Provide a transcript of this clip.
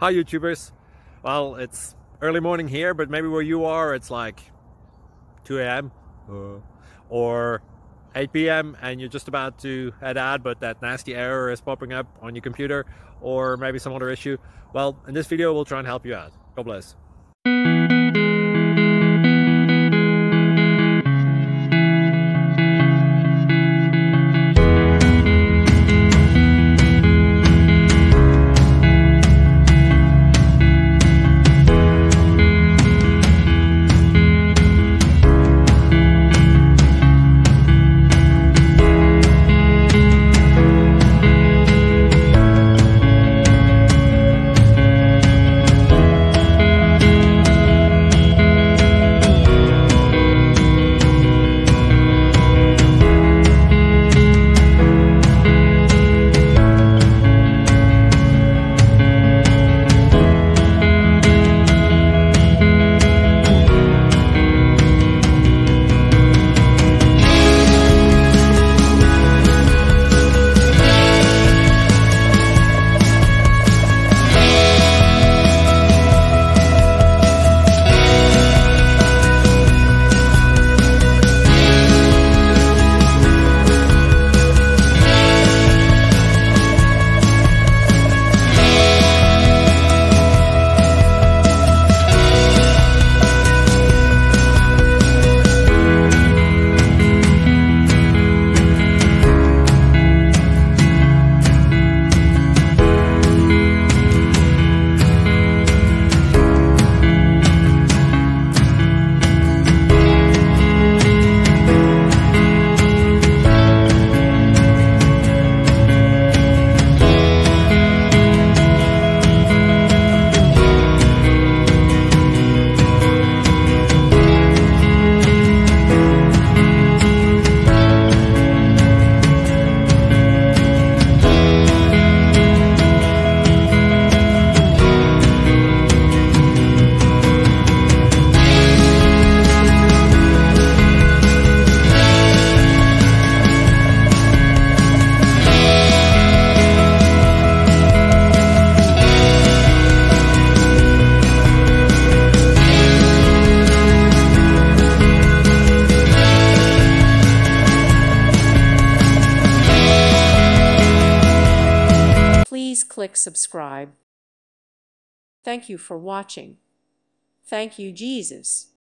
Hi YouTubers. Well, it's early morning here, but maybe where you are it's like 2 a.m. or 8 p.m. and you're just about to head out, but that nasty error is popping up on your computer, or maybe some other issue. Well, in this video we'll try and help you out. God bless. Please click subscribe. Thank you for watching. Thank you, Jesus.